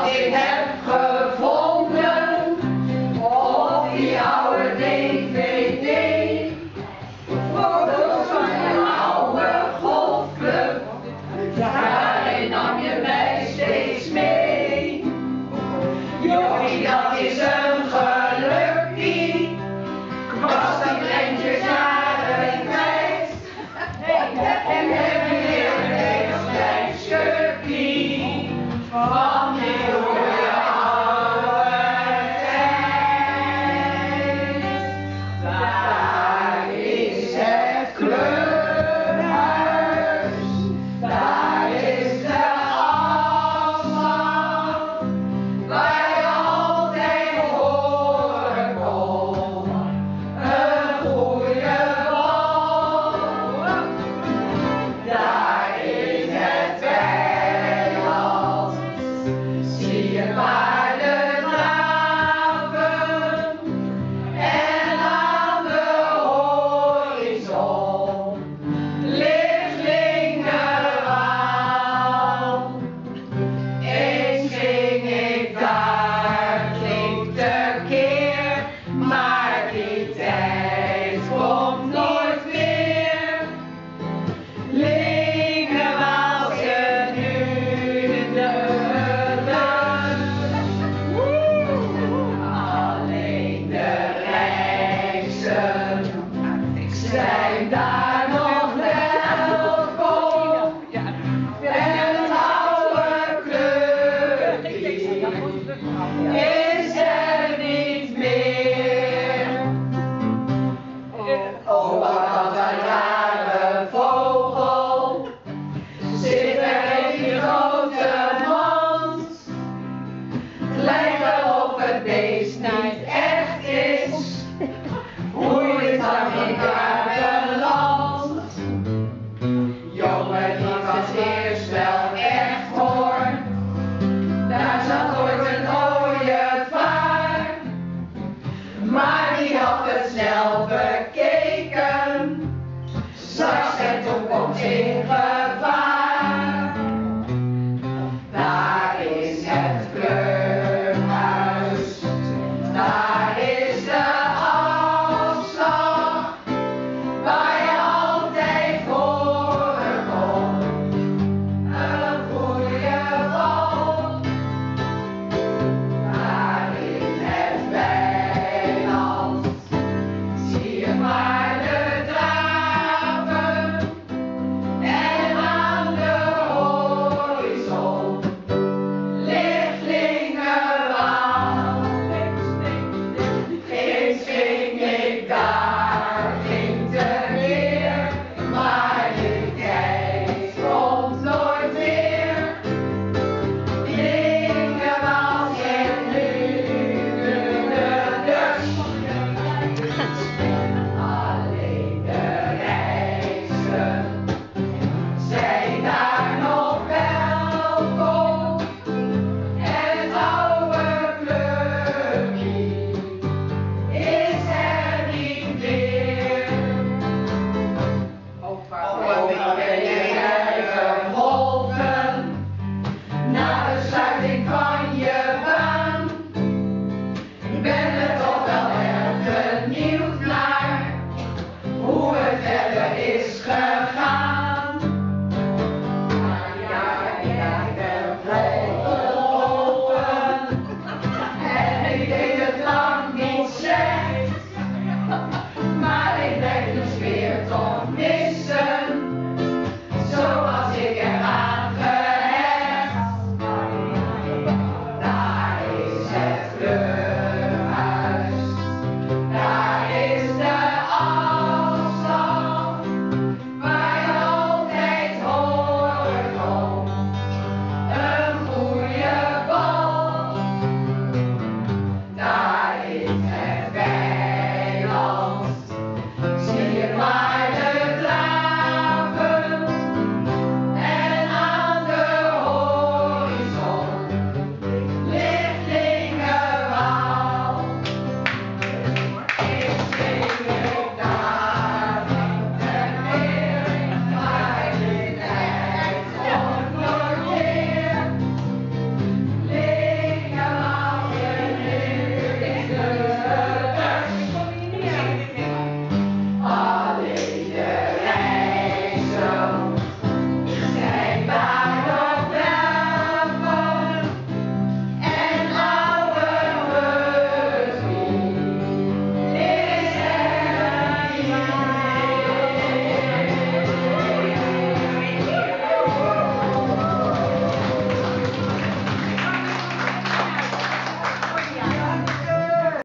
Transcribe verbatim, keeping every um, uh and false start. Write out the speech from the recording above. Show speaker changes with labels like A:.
A: ik heb gevonden op die oude D V D. Foto's van een oude golfclub, daarin nam je mij steeds mee. Jochie, dat is een gelukkie, ik was die blendjes jaren kwijt. En heb je weer een heel klein stukje van die mooie oude tijd. Daar is het clubhuis, daar is de afstand, waar je altijd horen kon, een goede bal. Daar in het weiland zie je paardendraven en aan de horizon ligt Lingewaal. Eens ging ik daar, klinkt de keer, maar die tijd komt nooit meer. Lingewaal zit nu in de lucht. Alleen de rijksten zijn daar nog welkom. En het oude clubje